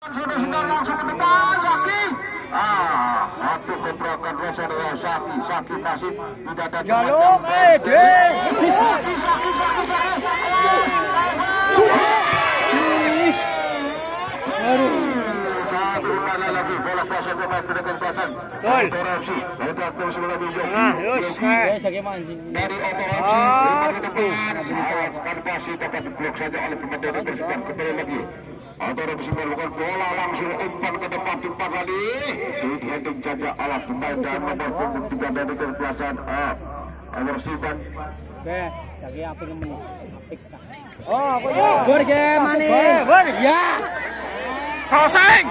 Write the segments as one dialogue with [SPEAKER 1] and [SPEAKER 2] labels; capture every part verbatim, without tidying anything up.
[SPEAKER 1] Sudah-sudah langsung ke depan Saki. Ah, waktu gebrakan saudara Saki, Saki masih tidak ada
[SPEAKER 2] jaluk eh deh.
[SPEAKER 1] Saki, Saki, Saki, Satu mana lagi bola pasang pemain pendekat pasang. Otorasi, letak terus lebih jauh.
[SPEAKER 2] Nah, terus eh Saki mancing.
[SPEAKER 1] Dari otorasi, depan saat pasti dapat diblok saja oleh pemain dari Persib kembali lagi. Antara bisa melakukan bola langsung umpan ke depan timpa kali. Sweet heading saja alat pemain dan nomor punggung tiga dari kekuasaan Persib.
[SPEAKER 2] Oke, lagi apa namanya? Oh, aku ya. Bor ge mane? Bor ya. Crossing.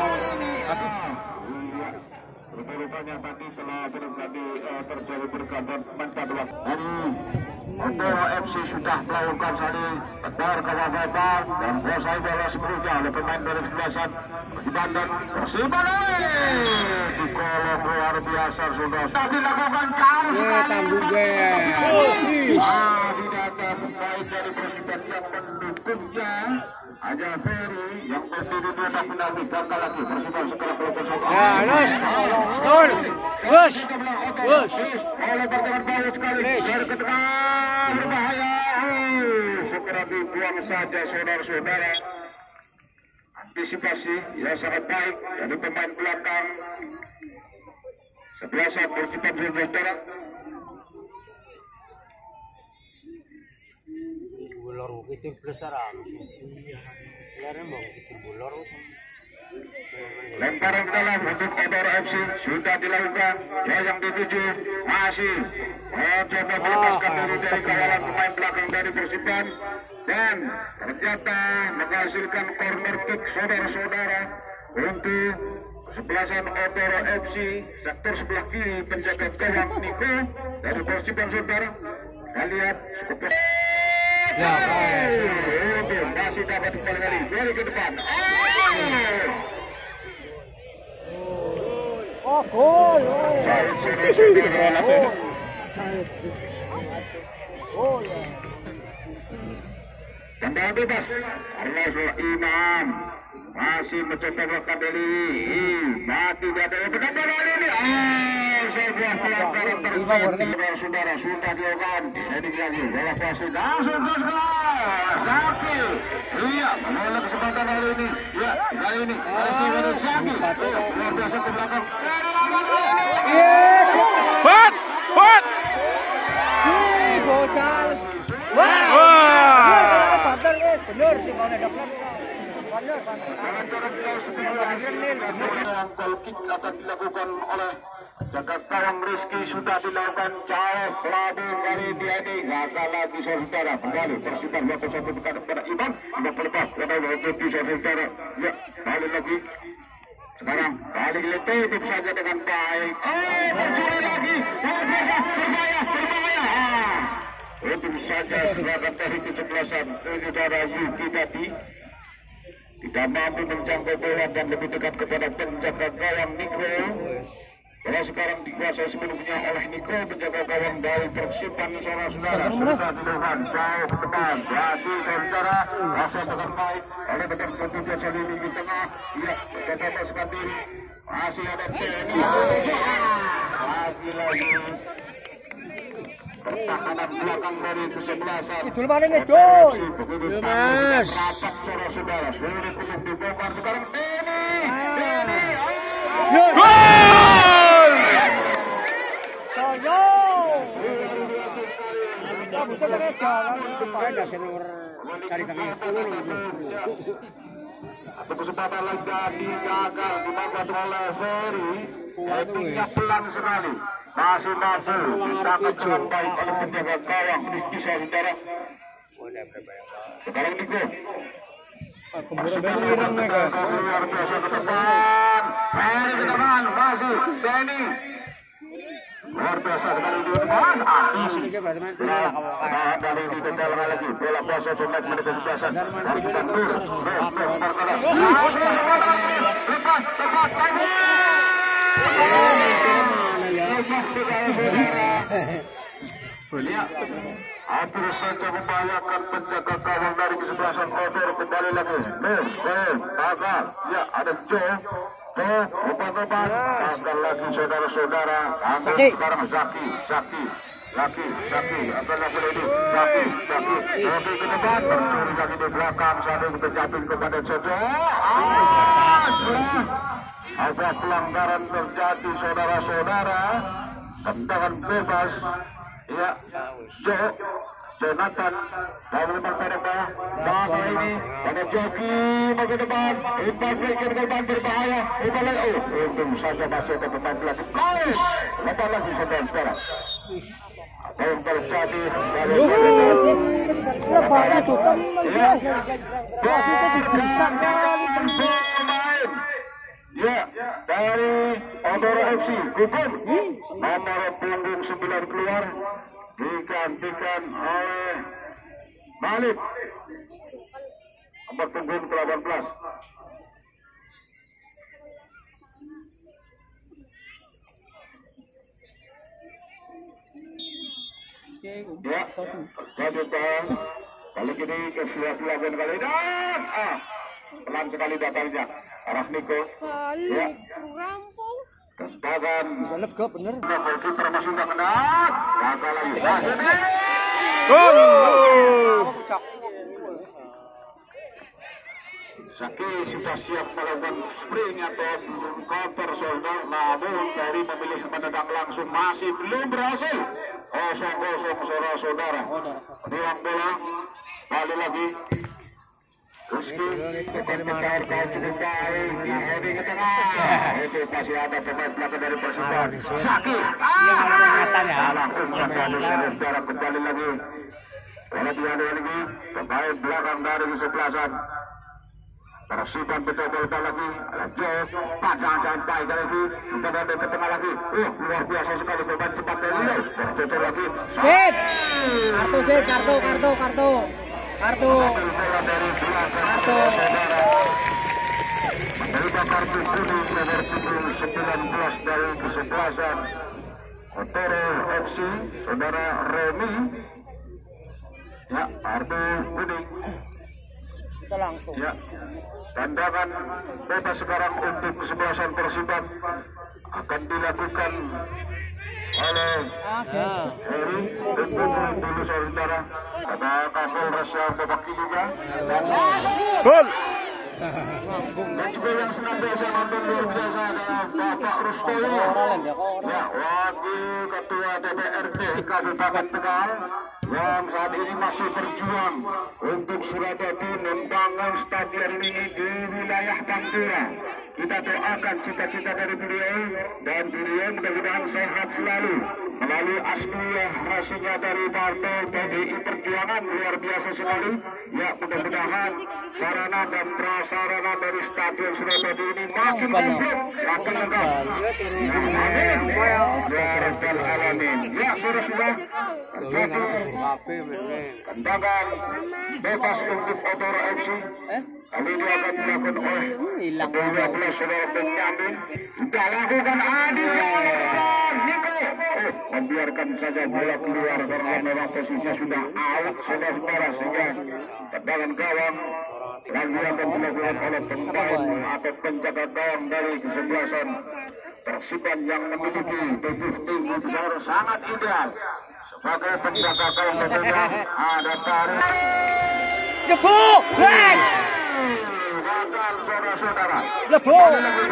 [SPEAKER 1] Rupanya tadi telah terjadi terjadi bergantian pemain kedua. Otoro F C sudah melakukan saling tebar ke babak dan selesai bola sepenuhnya oleh pemain dari sebelasan Persiban dan Persiban di kolom luar biasa sudah dilakukan jauh sekali.
[SPEAKER 2] Tanggung gue.
[SPEAKER 1] Ah, tidak ada pemain dari Persiban yang mendukungnya. Hanya Ferry yang berdiri di atas penalti gagal lagi. Persiban sekarang melakukan satu.
[SPEAKER 2] Ya, terus. Betul. Terus. Terus.
[SPEAKER 1] Oleh berjalan baik sekali dari ke tengah berbahaya. Segera dibuang saja saudara-saudara. Antisipasi yang sangat baik dari pemain belakang. Sebelah saat Persiban saudara.
[SPEAKER 2] Bulor itu besaran. Lare mau itu bulor.
[SPEAKER 1] Lemparan ke dalam untuk Otoro F C sudah dilakukan. Ya yang dituju masih mencoba melepaskan diri dari kawalan pemain belakang dari Persiban dan ternyata menghasilkan corner kick saudara-saudara untuk sebelasan Otoro F C sektor sebelah kiri penjaga gawang Niko dari Persiban saudara. Kita lihat cukup
[SPEAKER 2] Ya,
[SPEAKER 1] oh, masih dapat kembali kali dari ke depan.
[SPEAKER 2] oh, gol. Oh, ya.
[SPEAKER 1] Tendangan bebas. Allah Imam masih mencoba melakukan diri. Mati dia ada benar kali ini. Ah, sebuah pelanggaran terjadi. Saudara sudah dilakukan. Ini lagi bola pasti langsung ke Saki. Iya, menolak kesempatan kali ini. Ya, kali ini masih dari Saki. Luar biasa ke belakang.
[SPEAKER 2] Buat, buat. Ih, bocah. Wah. Wah. Bener sih kalau ada plan.
[SPEAKER 1] Gol kick akan dilakukan oleh jaga gawang Rizky sudah dilakukan jauh pelabung dari dia ini gagal lagi saudara kembali Persiban melakukan satu tekanan pada Iman Iman berlepas pada waktu saudara ya balik lagi sekarang balik tutup saja dengan baik oh bercuri lagi luar biasa berbahaya berbahaya untung saja serangan dari kesebelasan saudara Yuki tadi tidak mampu menjangkau bola dan lebih dekat kepada penjaga gawang Niko. Bola sekarang dikuasai sepenuhnya oleh Niko, penjaga gawang dari Persiban saudara-saudara. Sudah dilakukan jauh ke depan, berhasil saudara, langsung dengan baik oleh betul betul Salini di tengah. Ia mencoba masukkan diri, masih ada tenis. Lagi-lagi pertahanan belakang dari kesebelasan.
[SPEAKER 2] Itu mana nih, Joy?
[SPEAKER 1] Ya, Mas. Rapat saudara-saudara, sulit untuk dibongkar sekarang. Deni, Deni, ayo.
[SPEAKER 2] Gol! Soyo. Cabut ke jalan ke depan dah senur cari tengah.
[SPEAKER 1] Satu kesempatan lagi gagal dimakan oleh Ferry. Headingnya pelan sekali. Masih mampu ditangkap dengan baik oleh penjaga gawang Rizky saudara. Sekarang Niko. Luar biasa ke depan. Ferry ke depan masih Benny. Luar biasa sekali di depan. Nah, dari di kejalan lagi bola kuasa pemain mereka sebelasan. Dari sedang tur. Lepas, lepas, lagi. Boleh hampir saja membahayakan penjaga gawang dari kesebelasan Otor. Kembali lagi Nur, Nur, Bakal, ya ada Joe, Joe, obat-obat, akan lagi saudara-saudara, ambil sekarang Zaki, Zaki, Zaki, Zaki, akan lagi ini, Zaki, Zaki, Zaki ke depan, bercuri lagi di belakang, sambil terjatuh kepada Joe. Ah, sudah, ada pelanggaran terjadi saudara-saudara, tendangan bebas. Ya, Joe, Jonathan, mau memang pada bawah, bahasa ini, pada Joki, mau ke depan, imbal break ke depan berbahaya, imbal lagi, oh, untung saja masuk ke depan lagi, guys, lepas lagi saudara sekarang. Apa yang terjadi?
[SPEAKER 2] Lebar itu teman sih, wasitnya digesak kali
[SPEAKER 1] pemain. Ya, dari Odoro F C, gugur, nomor punggung sembilan keluar, digantikan oleh Malik, nomor punggung ke delapan belas. Ya, jadi bang, kali ini kesiap dilakukan kali dan ah, pelan sekali datangnya. Arah Niko, ya,
[SPEAKER 3] rampung.
[SPEAKER 1] tendangan.
[SPEAKER 2] Bisa lega bener.
[SPEAKER 1] Golkiper masih nggak kena, gagal lagi.
[SPEAKER 2] Gol.
[SPEAKER 1] Zaki sudah siap melakukan spring atau counter shoulder, namun dari memilih menendang langsung masih belum berhasil. Kosong kosong saudara-saudara. Tiang bola, balik lagi. Rizky, bukan kejar kau cukup baik, di heading ke tengah. Itu masih ada pemain belakang dari Persibaya. Zaki, salah umpan dari saudara kembali lagi. Bola diadu lagi, pemain belakang dari kesebelasan. Persibaya betul-betul lagi, ada Joe, panjang-panjang baik dari si, kita ada ke tengah lagi. Uh, luar biasa sekali pemain cepat dari Lios. Betul lagi.
[SPEAKER 2] Sit, kartu sit, kartu, kartu, kartu. Kartu, kartu.
[SPEAKER 1] Menerima kartu kuning nomor punggung sembilan belas dari kesebelasan Otoro F C, saudara Remy. Ya, kartu kuning.
[SPEAKER 2] Kita langsung.
[SPEAKER 1] Ya, tendangan bebas sekarang untuk kesebelasan Persibaya akan dilakukan oleh Heri dan dulu saudara. Ada Kapolres yang mewakilinya dan gol. Dan juga yang senantiasa nonton luar biasa adalah Bapak Rustoyo, ya, Wakil Ketua D P R D Kabupaten Tegal, yang saat ini masih berjuang untuk Suradadi membangun stadion ini di wilayah Pantura. Kita doakan cita-cita dari beliau dan beliau mudah-mudahan sehat selalu. Melalui asliah rasanya dari partai P D I Perjuangan luar biasa sekali. Ya, mudah-mudahan sarana dan prasarana dari stadion Suradadi ini makin komplit, makin lengkap. Ya, amin. Ya Rabbal Alamin. Ya, sudah-sudah terjadi tendangan bebas untuk Otoro F C. Kali ini akan dilakukan oleh dua belas saudara Benyamin. Sudah lakukan adil dan Niko. Oh, membiarkan saja bola keluar karena memang posisinya sudah out saudara-saudara, sehingga tendangan gawang lagi akan dilakukan oleh pemain atau penjaga gawang dari kesebelasan Persibaya yang memiliki tubuh tinggi besar sangat ideal. Sebagai penjaga gawang tentunya ada tarik.
[SPEAKER 2] Gebuk! Hei!
[SPEAKER 1] Gagal saudara-saudara.
[SPEAKER 2] Lebuk!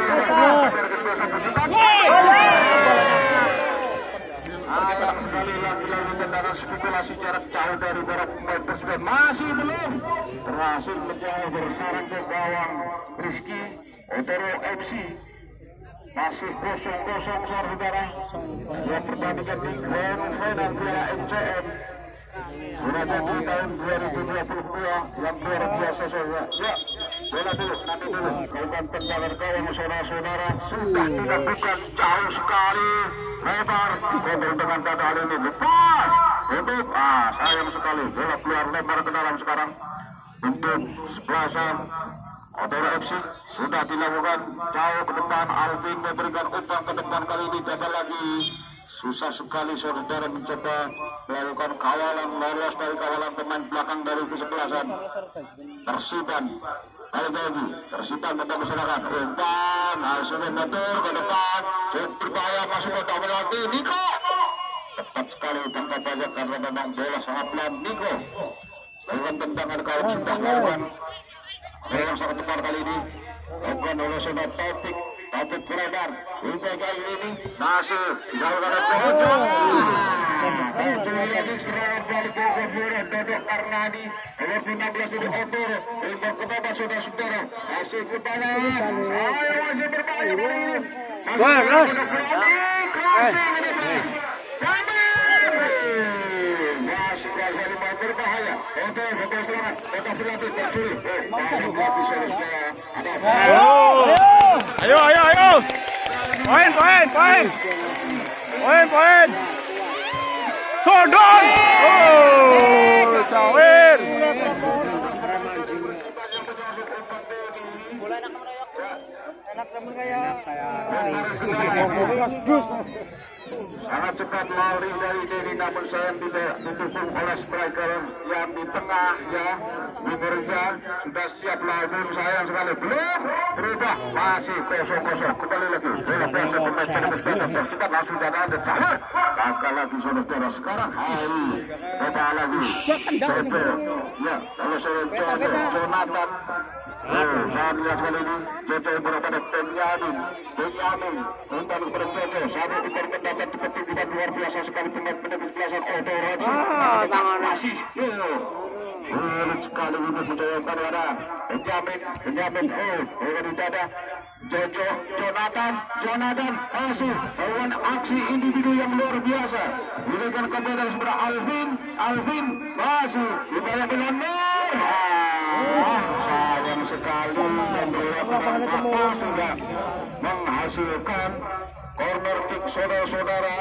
[SPEAKER 1] Sayang sekali lagi-lagi tendangan spekulasi jarak jauh dari barat pemain Persibaya masih belum berhasil menjauh bersarang ke gawang Rizky. Otoro F C masih kosong-kosong saudara. Dua pertandingan di Grand Final Piala M C M sudah di tahun dua ribu dua puluh dua yang luar biasa saja. Ya, bola dulu, nanti dulu. Lakukan tendangan gawang saudara-saudara sudah dilakukan jauh sekali, lebar, kontrol dengan dada hal ini lepas, tutup. Ah, sayang sekali, bola keluar lebar ke dalam sekarang untuk sebelasan Otoro F C. Sudah dilakukan jauh ke depan, Alvin memberikan umpan ke depan, kali ini gagal lagi. susah sekali saudara mencoba melakukan kawalan lolos dari kawalan pemain belakang dari kesebelasan Persiban. Lalu lagi Persiban tetap masyarakat umpan hasilnya motor ke depan berbahaya masuk ke dalam lagi Niko tepat sekali tangkap aja karena memang bola sangat pelan. Niko lakukan tendangan kalau sudah melakukan yang sangat tepat kali ini lakukan oleh saudara Taufik Taufik Beredar untuk kali ini masih jauh dari pojok itu lagi serangan balik Bogor Flores Dodok Karnadi nomor enam belas ini Otor untuk kebaba saudara-saudara masih ke bawah saya masih berbahaya kali ini masih crossing ke depan masih kali mau berbahaya Otor betul selamat Otor berlatih tercuri
[SPEAKER 3] ayo ayo ayo poin poin poin poin poin Sodon oh Cawir
[SPEAKER 2] bola enak meroyok enak temen kayak kayak
[SPEAKER 1] sangat cepat lari dari diri namun sayang tidak didukung oleh striker yang di tengah ya Wiberja sudah siap lawan sayang sekali belum berubah masih kosong-kosong kembali lagi bola biasa pemain penerbangan Persiban langsung jalan ada jalan gagal lagi saudara sekarang Hari coba lagi Jojo ya kalau saya Jojo Jonathan oh saat lihat kali ini Jojo berada Benyamin Benyamin umpan kepada Jojo sampai di perpendapat ketinggian luar biasa sekali pemain penebus belasan Otorasi masih sulit sekali untuk menjawabkan ada Benjamin Benjamin oh oh tidak ada Jojo Jonathan Jonathan masih melakukan aksi individu yang luar biasa berikan kepada saudara Alvin Alvin masih dibayar dengan Nur ah sayang sekali apa sudah menghasilkan corner kick saudara-saudara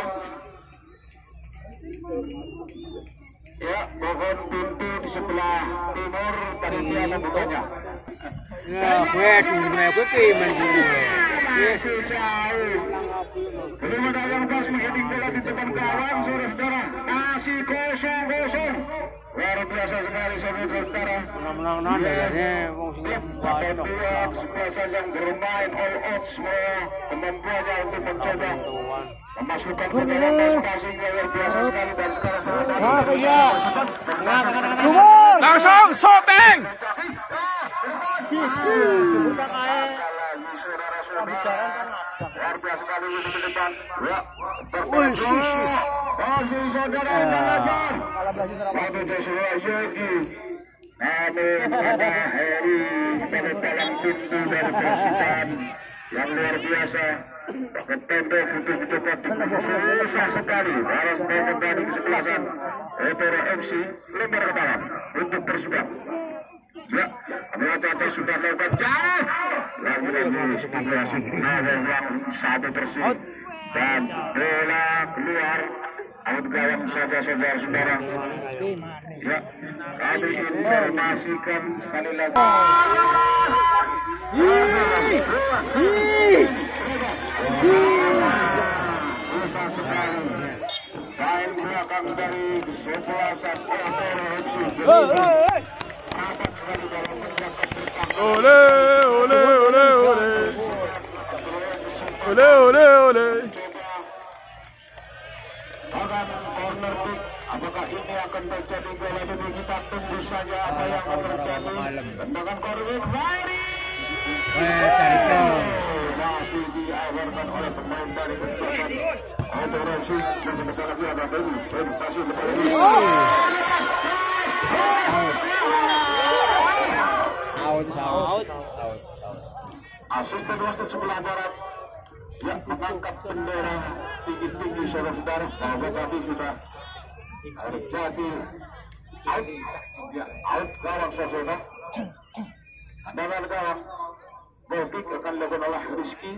[SPEAKER 1] ya pohon pintu di sebelah timur panitia membukanya
[SPEAKER 2] ya gue dunia putih menjadi
[SPEAKER 1] masih jauh belum ada yang pas menghitung bola di depan kawan saudara-saudara masih kosong-kosong luar biasa sekali saudara-saudara
[SPEAKER 2] menang-menang dayanya fungsinya
[SPEAKER 1] ada dua kesebelasan yang bermain all out semua kemampuannya untuk mencoba memasukkan ke dalam masing-masing luar biasa sekali dan sekarang saudara
[SPEAKER 3] langsung shooting
[SPEAKER 1] luar biasa sekali ini ke depan ya terpojok masih saudara Balajar lalu Joshua Yogi namun ada Heri sebagai palang pintu dari Persiban yang luar biasa pakai tembok butuh-butuh susah sekali harus tembok dari kesebelasan Otoro F C lebar ke dalam untuk Persiban ya Abdullah Caca sudah melakukan jauh lagi-lagi spekulasi yang satu Persib dan bola keluar out gawang saja saudara-saudara ya kami informasikan sekali lagi susah sekali main belakang dari kesebelasan Otoro F C rapat sekali dalam menjaga bertahan
[SPEAKER 3] ole ole ole ole ole ole ole
[SPEAKER 1] akan corner kick apakah ini akan terjadi gol atau kita tunggu saja apa yang akan terjadi tendangan corner kick lari masih diawarkan oleh pemain dari kesebelasan Otoro F C dan sebentar lagi ada Dewi masih betul lagi
[SPEAKER 2] out out
[SPEAKER 1] asisten wasit sebelah barat ya mengangkat bendera tinggi-tinggi saudara-saudara bahwa tadi sudah terjadi out ya out gawang saudara tendangan gawang goal kick akan dilakukan oleh Rizky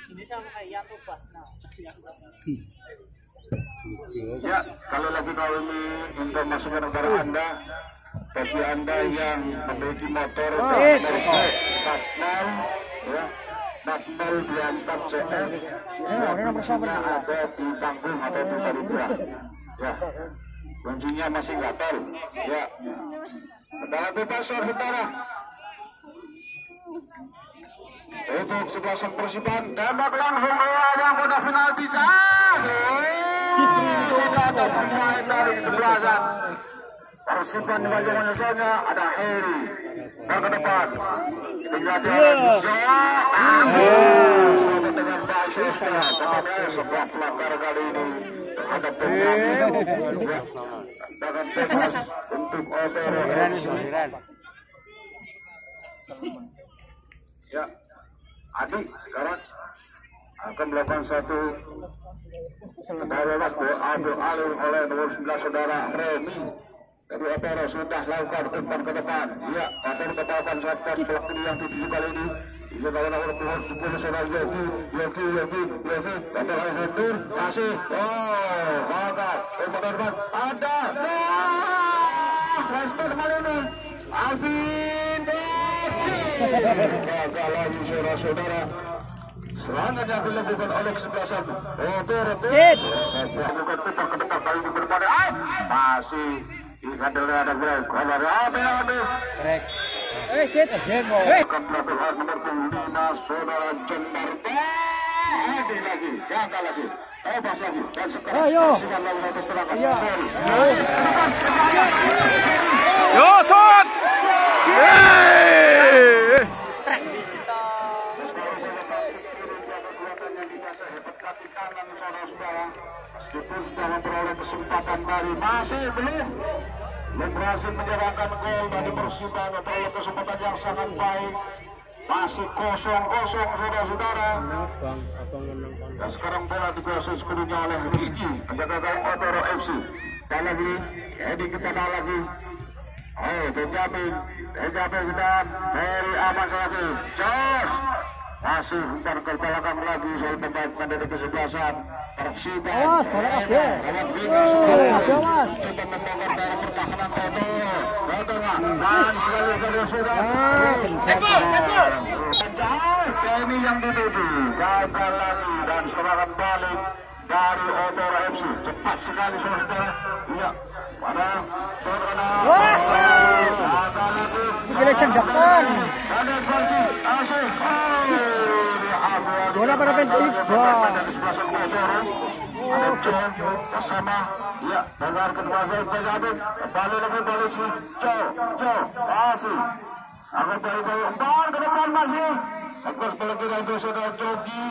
[SPEAKER 1] ya kalau lagi kali ini informasikan kepada anda bagi anda yang memiliki motor empat nol ya Battle diantar C F.
[SPEAKER 2] Ini nomor satu.
[SPEAKER 1] Ada di panggung atau di panitia. Ya, kuncinya masih nggak tahu. Ya, adalah bebas saudara. Untuk sebelah sang Persiban, tembak langsung yang pada final bisa. Tidak ada pemain dari sebelah sana. Persiban di bagian menyusulnya ada Heri. Dan ke depan tinggal dia bisa. Sama dengan baik setelah tetapi sebuah pelanggar kali ini terhadap pemain dengan bebas untuk Otero. Ya, Adi sekarang akan melakukan satu kembali bebas diambil alih oleh nomor sembilan saudara Remy. Jadi Otero sudah lakukan umpan ke depan. Ya, Otero ketahuan saat pas pelak ini yang tujuh kali ini. Bisa lawan nomor sepuluh saudara Yogi, Yogi, Yogi, Yogi. Otero Alexander masih. Oh, maka umpan ke depan ada. Wah, respon kali ini. Alvin gagal lagi saudara-saudara. Serangan yang dilakukan oleh kesebelasan Otero sebuah bukan putar ke depan kali ini berpada masih ikan dari ada berapa kalau ada
[SPEAKER 2] Eh, shit again mo.
[SPEAKER 1] akan melakukan nomor lima saudara Jember. Ada lagi, gagal lagi. Oh, pas lagi. Dan sekarang
[SPEAKER 2] Ayo.
[SPEAKER 1] Iya.
[SPEAKER 3] Yo, shot! Yeay!
[SPEAKER 1] Meskipun sudah memperoleh kesempatan dari masih belum belum berhasil menyerahkan gol dari Persiban, memperoleh kesempatan yang sangat baik, masih kosong kosong saudara-saudara. Dan sekarang bola dikuasai sepenuhnya oleh Rizky penjaga gawang Otero F C. Dan lagi Edi kita dah lagi. Oh, Benjamin, Benjamin sudah very aman lagi. Jos masih umpan ke belakang lagi soal pemain dari kesebelasan Persiban.
[SPEAKER 2] Awas, bola kabeh. Bola kabeh, awas.
[SPEAKER 1] Coba membongkar dalam pertahanan Otero. Otero, dan sekali kali sudah. Ini yang dituju, gagal lagi dan serangan balik dari Otero F C. Cepat sekali saudara. Iya, pada terkena. Gagal lagi.
[SPEAKER 2] Segala cendakan.
[SPEAKER 1] Ada Fransi, asik.
[SPEAKER 2] Bola pada tiba.
[SPEAKER 1] Oh, bersama, ya, dengar kedua saya Benjamin, kembali lagi dari si Jo, Jo, masih, sangat baik-baik, umpan ke depan masih, sekor pelagi dari saudara Jogi,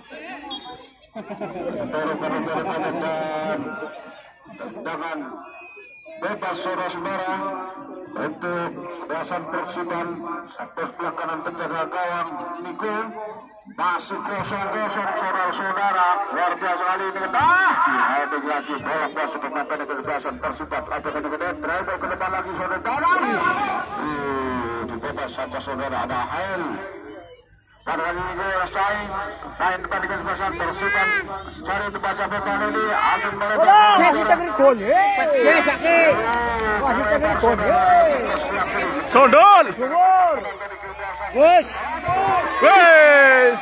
[SPEAKER 1] saudara-saudara dan tendangan bebas saudara-saudara untuk belasan Persiban, sektor sebelah kanan penjaga gawang Niko. Masih kosong-kosong saudara-saudara, luar biasa kali ini. Ah, ada lagi bola masuk ke mata dari kebebasan Persiban. Ada ke depan, driver ke depan lagi saudara. Uh, di bebas saja saudara ada Hail. Pada kali ini saing, main depan di kebebasan Persiban. Cari tempat beban ini, akan mereka.
[SPEAKER 2] Wah, kita kena gol. Eh, sakit. Wah, kita kena gol.
[SPEAKER 3] Sondol!
[SPEAKER 2] Gol. Bos.
[SPEAKER 3] Wes!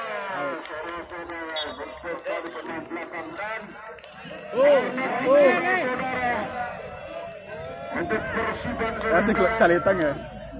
[SPEAKER 1] Untuk Persiban
[SPEAKER 3] Masih kok calitang ya?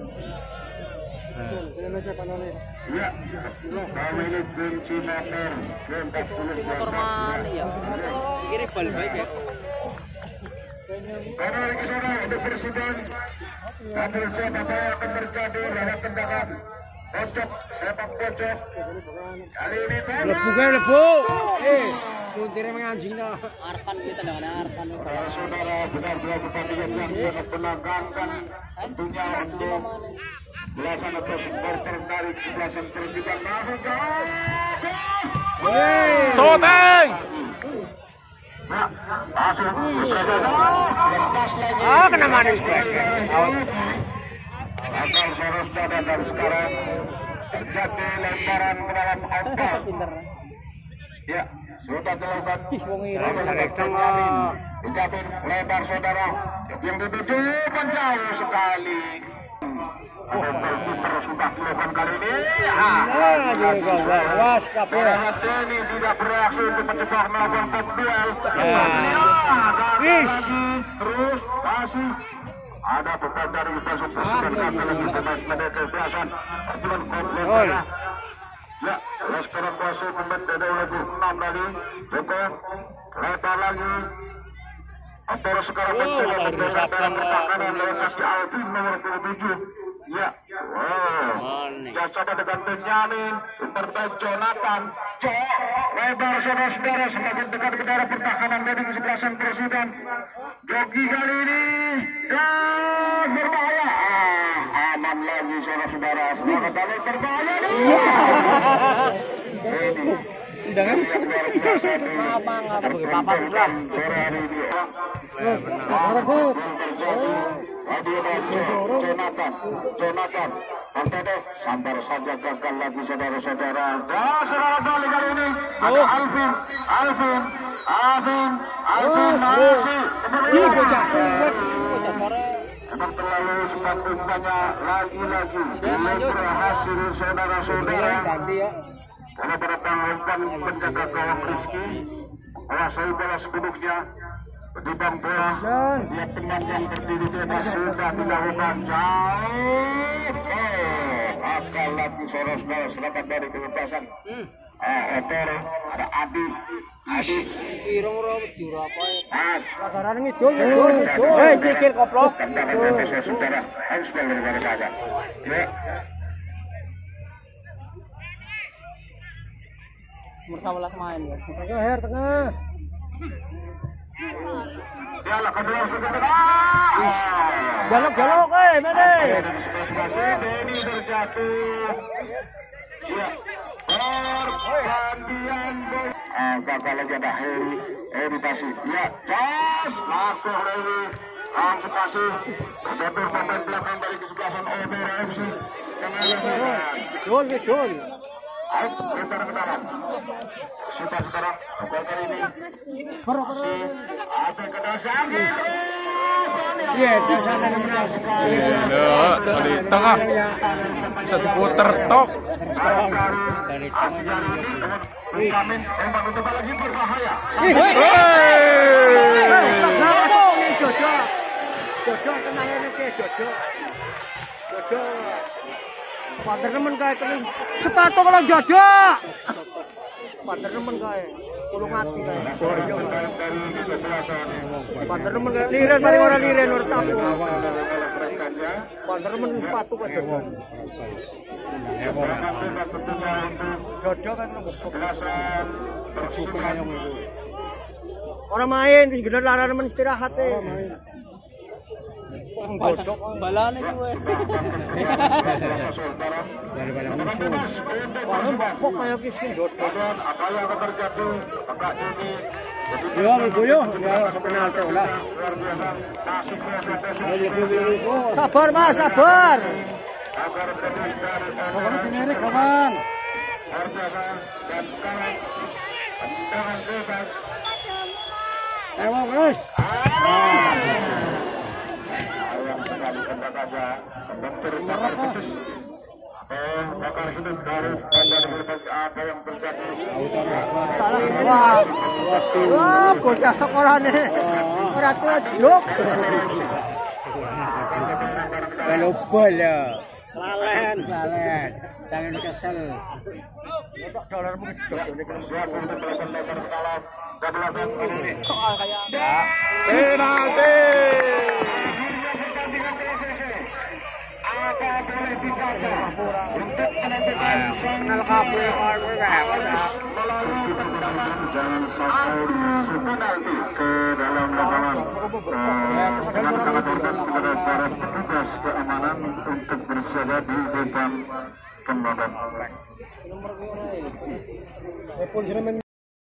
[SPEAKER 1] ya, kami ini kunci motor empat puluh
[SPEAKER 2] Normal ya. Kira bal baik ya.
[SPEAKER 1] karena lagi saudara untuk Persiban kabel siapa tahu akan terjadi lewat tendangan pojok sepak pojok kali ini
[SPEAKER 2] Lebu gue lebu. Eh, muntirnya menganjing dah. Arkan kita dengan Arkan.
[SPEAKER 1] saudara benar dua pertandingan yang sangat menegangkan tentunya untuk belasan atau supporter dari sebelasan Persiban masuk jauh.
[SPEAKER 3] Soteng!
[SPEAKER 1] Nah, masuk lepas lagi.
[SPEAKER 2] Ah, kena manis gue.
[SPEAKER 1] Akal Soros pada dan sekarang terjadi lemparan ke dalam ombak. Ya, sudah dilakukan. Benjamin lebar saudara yang dituju menjauh sekali. Goalkeeper sudah dilakukan kali ini.
[SPEAKER 2] Nah, juga awas tapi.
[SPEAKER 1] Denny tidak bereaksi untuk mencoba melakukan top duel.
[SPEAKER 2] Wih.
[SPEAKER 1] Terus kasih. Ada beban dari Persib Persib dan lagi pemain pada kebiasaan perjuangan komplit. Ya, restoran kuasa pemain dari lagu enam tadi. Joko lebar lagi. Antara sekarang mencoba bergeser dalam pertahanan lewat kaki Alvin nomor dua puluh tujuh. Ya, wow. Jasada dengan Benjamin, Umberto Jonathan, Cok, lebar saudara-saudara semakin dekat ke daerah pertahanan dari kesebelasan Presiden. Jogi kali ini dan berbahaya. Ah, aman lagi saudara-saudara. Selamat kali berbahaya nih.
[SPEAKER 2] Dengan apa ngapa bagi papat lah.
[SPEAKER 1] Sore hari ini.
[SPEAKER 2] Orang sih.
[SPEAKER 1] Jonathan, Jonathan, Antono, sambar saja gagal lagi saudara-saudara. Dan saudara kali kali ini ada Alvin, Alvin, Alvin, Alvin masih.
[SPEAKER 2] Ih, bocah.
[SPEAKER 1] Emang terlalu cepat umpannya lagi-lagi. Belum berhasil saudara-saudara.
[SPEAKER 2] Ganti ya.
[SPEAKER 1] Karena beratang umpan penjaga gawang Rizky menguasai bola sepenuhnya. Ketimbang bola, dia teman yang berdiri di atas sudah dilakukan jauh. Oh, akal lagi saudara-saudara selamat dari kebebasan. Ah, Etero, ada Adi, Adi.
[SPEAKER 2] Irong-irong jurah apa ya?
[SPEAKER 1] Mas,
[SPEAKER 2] Lagaran ngidul, ngidul, ngidul. Eh, sikil koplos.
[SPEAKER 1] kandang dari saudara, harus dari negara. Ya.
[SPEAKER 2] Bersama main ya. Tengah her tengah.
[SPEAKER 1] Ya lah kedua sebentar.
[SPEAKER 2] Jalok-jalok eh mana?
[SPEAKER 1] Denny terjatuh. Ya. Pergantian bola. Ah, gagal lagi ada Heri, Heri pasti. Ya, jas masuk lagi. Langsung kasih. Betul pemain belakang dari kesebelasan Odora F C.
[SPEAKER 2] Gol, gol.
[SPEAKER 1] Ayo, lebar ke dalam. Sudah sekarang, gol kali ini. Masih ada kedasaan.
[SPEAKER 2] Iya, di sana menang.
[SPEAKER 3] Gila, di tengah. Bisa diputer tok.
[SPEAKER 1] Dari asli hari ini, Benjamin memang untuk lagi berbahaya.
[SPEAKER 2] Jodoh nih jodoh. Jodoh tenang ini ke jodoh. Jodoh. Pater nemen kae tenan. Sepatu kalau jodoh. Pater nemen kae. Kulung ati kae. Boyo kae. Pater nemen kae liren mari ora liren ora tapu. Pater nemen sepatu kae jodoh. Jodoh kan orang main wis bener lara nemen istirahat e. Godok balane kuwe. Wah, kok kayak ki sing dodok.
[SPEAKER 1] Apa yang akan terjadi? Apakah ini
[SPEAKER 2] Yo, boyo, ya penalti lah. Sabar, Mas, sabar. Pokoknya dinere kawan. Ayo, Mas.
[SPEAKER 1] bakar hidup dari apa yang terjadi.
[SPEAKER 2] Salah wah. Wah, bocah sekolah nih. Ora tujuk. Kalau bola. Salen, salen. Tangan kesel. Kok dolar mungkin
[SPEAKER 1] Siap untuk melakukan lebar ke dalam. Dan belakang ini.
[SPEAKER 2] soal kayak
[SPEAKER 3] Penalti.
[SPEAKER 1] Apa boleh dikata untuk menentukan
[SPEAKER 2] kenal kabel
[SPEAKER 1] melalui tendangan jangan sampai penalti ke dalam lapangan. Dengan sangat hormat kepada para petugas keamanan untuk bersiaga di depan kembang.
[SPEAKER 2] polisi